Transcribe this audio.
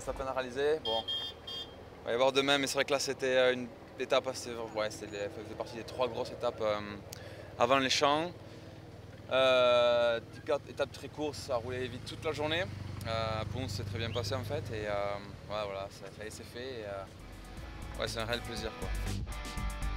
reste à peine à réaliser. Bon, il va y avoir demain, mais c'est vrai que là c'était une étape assez. Ouais, ça faisait partie des 3 grosses étapes avant les champs. Étape très courte, ça a roulé vite toute la journée. Bon, c'est très bien passé en fait. Et ouais, voilà, ça y est, c'est fait. Et, ouais, c'est un réel plaisir, quoi.